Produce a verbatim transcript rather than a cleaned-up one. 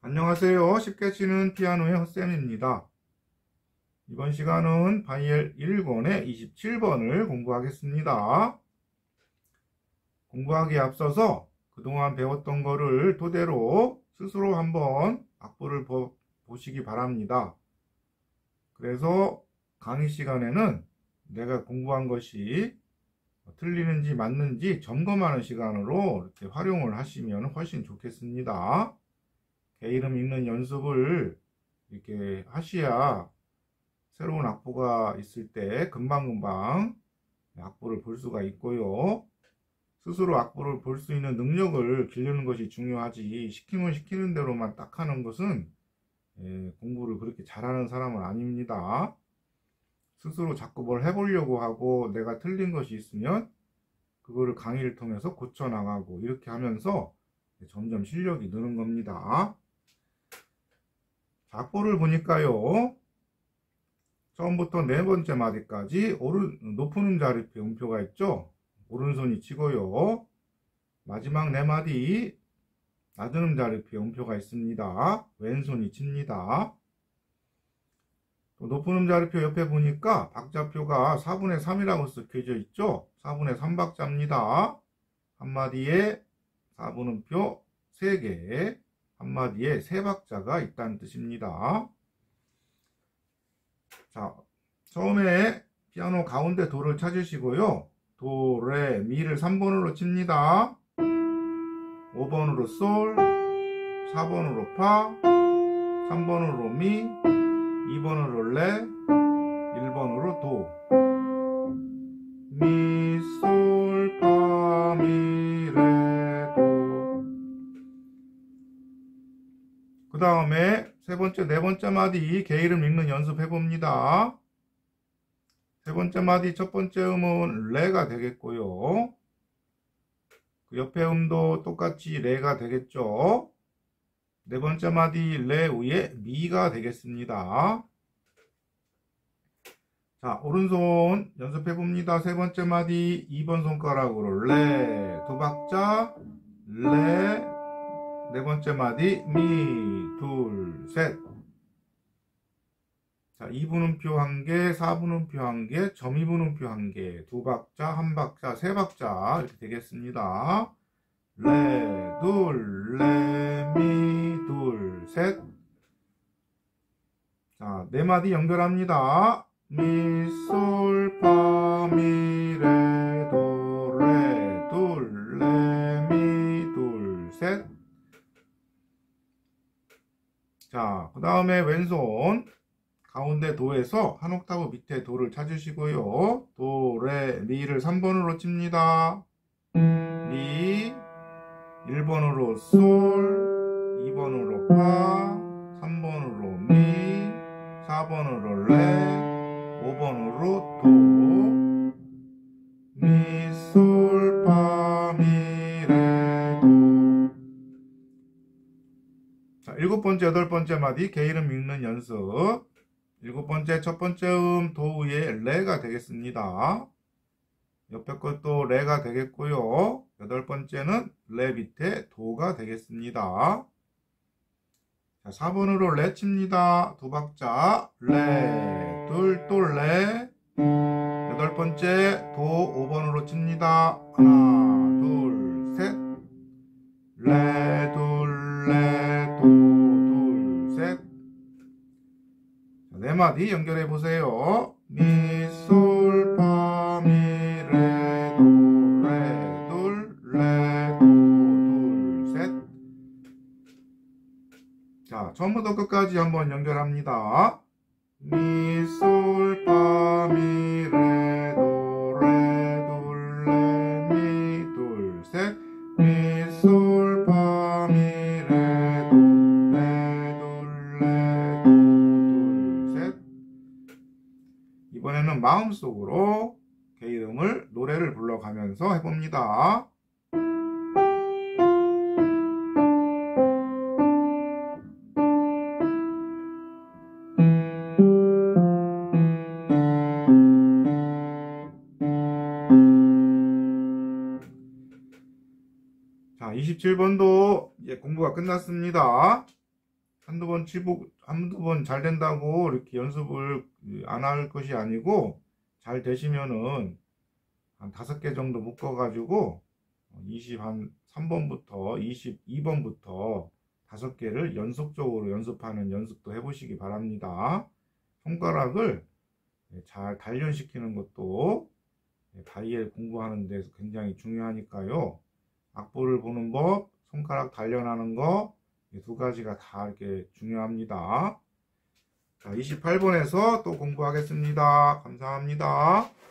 안녕하세요. 쉽게 치는 피아노의 헛쌤입니다. 이번 시간은 바이엘 일 권의 이십칠 번을 공부하겠습니다. 공부하기에 앞서서 그동안 배웠던 거를 토대로 스스로 한번 악보를 보, 보시기 바랍니다. 그래서 강의 시간에는 내가 공부한 것이 틀리는지 맞는지 점검하는 시간으로 이렇게 활용을 하시면 훨씬 좋겠습니다. 개 이름 읽는 연습을 이렇게 하셔야 새로운 악보가 있을 때 금방금방 악보를 볼 수가 있고요. 스스로 악보를 볼 수 있는 능력을 기르는 것이 중요하지, 시키면 시키는 대로만 딱 하는 것은 예, 공부를 그렇게 잘하는 사람은 아닙니다. 스스로 자꾸 뭘 해보려고 하고 내가 틀린 것이 있으면 그거를 강의를 통해서 고쳐나가고 이렇게 하면서 점점 실력이 느는 겁니다. 악보를 보니까요, 처음부터 네 번째 마디까지 오른, 높은 음자리표 음표가 있죠. 오른손이 치고요. 마지막 네 마디 낮은 음자리표 음표가 있습니다. 왼손이 칩니다. 또 높은 음자리표 옆에 보니까 박자표가 사분의 삼이라고 쓰여져 있죠. 사분의 삼 박자입니다. 한마디에 사분음표 세 개, 한마디에 세 박자가 있다는 뜻입니다. 자, 처음에 피아노 가운데 도를 찾으시고요. 도, 레, 미를 삼 번으로 칩니다. 오 번으로 솔, 사 번으로 파, 삼 번으로 미, 이 번으로 레, 일 번으로 도. 미, 솔, 파, 미, 레, 도. 그 다음에 세 번째, 네 번째 마디 개 이름 읽는 연습 해봅니다. 세 번째 마디 첫 번째 음은 레가 되겠고요. 그 옆에 음도 똑같이 레가 되겠죠. 네 번째 마디 레 위에 미가 되겠습니다. 자, 오른손 연습해봅니다. 세 번째 마디 이 번 손가락으로 레 두 박자, 레 네 번째 마디 미 둘 셋. 자, 이 분음표 한 개, 사 분음표 한 개, 점이 분음표 한 개, 두 박자, 한 박자, 세 박자 이렇게 되겠습니다. 레, 둘, 레, 미, 둘, 셋. 자, 네 마디 연결합니다. 미, 솔, 파, 미, 레, 도, 레, 둘, 레, 미, 둘, 셋. 자, 그 다음에 왼손 가운데 도에서 한 옥타브 밑에 도를 찾으시고요. 도, 레, 미를 삼 번으로 칩니다. 미, 일 번으로 솔, 이 번으로 파, 삼 번으로 미, 사 번으로 레, 오 번으로 도. 미, 솔, 파, 미, 레, 도. 자, 일곱 번째, 여덟 번째 마디 개 이름 읽는 연습. 일곱 번째, 첫 번째 음 도 위에 레가 되겠습니다. 옆에 것도 레가 되겠고요. 여덟 번째는 레 밑에 도가 되겠습니다. 자, 사 번으로 레 칩니다. 두 박자, 레, 둘, 또 레. 여덟 번째, 도 오 번으로 칩니다. 하나, 둘, 셋. 레, 둘, 레, 도, 둘, 셋. 네 마디 연결해 보세요. 미, 솔, 파, 미, 레, 도, 레, 둘, 레, 도, 둘, 셋. 자, 처음부터 끝까지 한번 연결합니다. 미, 솔, 파, 미, 레, 도, 레, 둘, 레, 미, 둘, 셋. 미, 솔, 파, 미, 레, 도, 레, 둘, 레, 도. 이번에는 마음속으로 개 이름을 노래를 불러가면서 해봅니다. 자, 이십칠 번도 이제 공부가 끝났습니다. 한두 번 치고, 한두 번 잘 된다고 이렇게 연습을 안 할 것이 아니고, 잘 되시면은 한 다섯 개 정도 묶어가지고, 이십삼 번부터 이십이 번부터 다섯 개를 연속적으로 연습하는 연습도 해보시기 바랍니다. 손가락을 잘 단련시키는 것도 다이엘 공부하는 데서 굉장히 중요하니까요. 악보를 보는 법, 손가락 단련하는 거, 두 가지가 다 이렇게 중요합니다. 자, 이십팔 번에서 또 공부하겠습니다. 감사합니다.